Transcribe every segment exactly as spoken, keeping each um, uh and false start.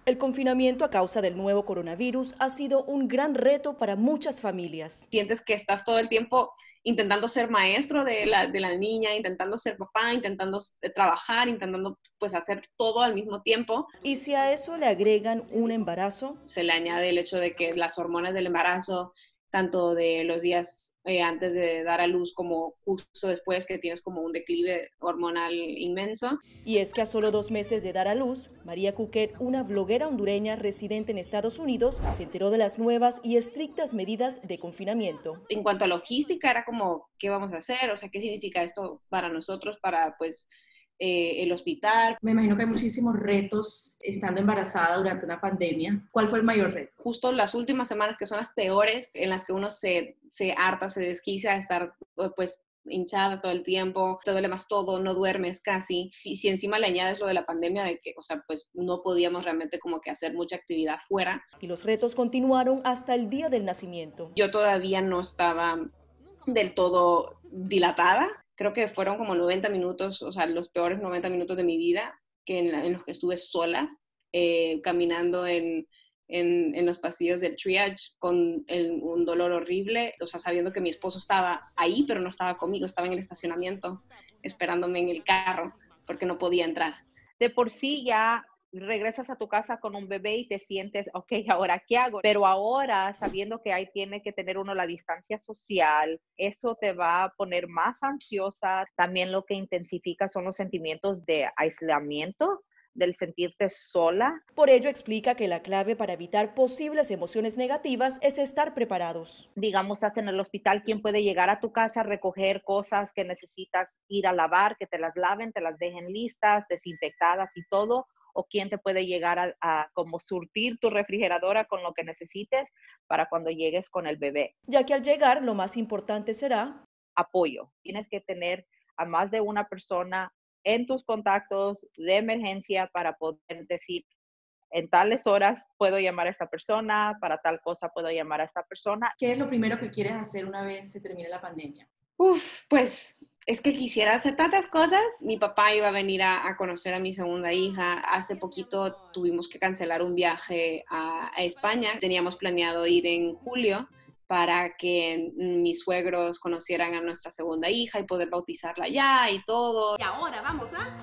El confinamiento a causa del nuevo coronavirus ha sido un gran reto para muchas familias. Sientes que estás todo el tiempo intentando ser maestro de la, de la niña, intentando ser papá, intentando trabajar, intentando pues hacer todo al mismo tiempo. Y si a eso le agregan un embarazo, Se le añade el hecho de que las hormonas del embarazo, tanto de los días eh, antes de dar a luz como justo después, que tienes como un declive hormonal inmenso. y es que a solo dos meses de dar a luz, María Cuquet, una bloguera hondureña residente en Estados Unidos, se enteró de las nuevas y estrictas medidas de confinamiento. En cuanto a logística, era como, ¿qué vamos a hacer? O sea, ¿qué significa esto para nosotros, para pues eh, el hospital? Me imagino que hay muchísimos retos estando embarazada durante una pandemia. ¿Cuál fue el mayor reto? Justo las últimas semanas, que son las peores, en las que uno se, se harta, se desquicia de estar pues hinchada todo el tiempo, te duele más todo, no duermes casi. Si, si encima le añades lo de la pandemia, de que, o sea, pues no podíamos realmente como que hacer mucha actividad fuera. Y los retos continuaron hasta el día del nacimiento. Yo todavía no estaba del todo dilatada. Creo que fueron como noventa minutos, o sea, los peores noventa minutos de mi vida, que en, la, en los que estuve sola, eh, caminando en, en, en los pasillos del triage con el, un dolor horrible, o sea, sabiendo que mi esposo estaba ahí, pero no estaba conmigo, estaba en el estacionamiento, esperándome en el carro, porque no podía entrar. De por sí ya regresas a tu casa con un bebé y te sientes, ok, ahora qué hago, pero ahora sabiendo que ahí tiene que tener uno la distancia social, eso te va a poner más ansiosa. También lo que intensifica son los sentimientos de aislamiento, del sentirte sola. Por ello explica que la clave para evitar posibles emociones negativas es estar preparados. Digamos, estás en el hospital, ¿quién puede llegar a tu casa a recoger cosas que necesitas ir a lavar, que te las laven, te las dejen listas, desinfectadas y todo? ¿O quién te puede llegar a, a como surtir tu refrigeradora con lo que necesites para cuando llegues con el bebé? Ya que al llegar lo más importante será apoyo. Tienes que tener a más de una persona en tus contactos de emergencia para poder decir, en tales horas puedo llamar a esta persona, para tal cosa puedo llamar a esta persona. ¿Qué es lo primero que quieres hacer una vez se termine la pandemia? Uf, pues es que quisiera hacer tantas cosas. Mi papá iba a venir a, a conocer a mi segunda hija. Hace poquito tuvimos que cancelar un viaje a, a España. Teníamos planeado ir en julio para que mis suegros conocieran a nuestra segunda hija y poder bautizarla allá y todo. Y ahora vamos a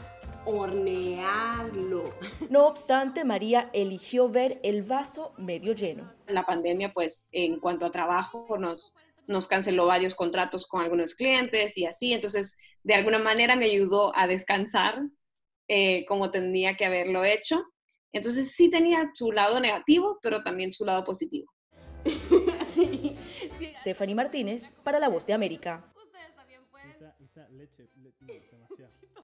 hornearlo. No obstante, María eligió ver el vaso medio lleno. La pandemia, pues, en cuanto a trabajo, nos, nos canceló varios contratos con algunos clientes y así. Entonces, de alguna manera me ayudó a descansar eh, como tendría que haberlo hecho. Entonces, sí tenía su lado negativo, pero también su lado positivo. Sí, sí. Stephanie Martínez para La Voz de América. Ustedes también pueden. Esa, esa leche, le- no, demasiado.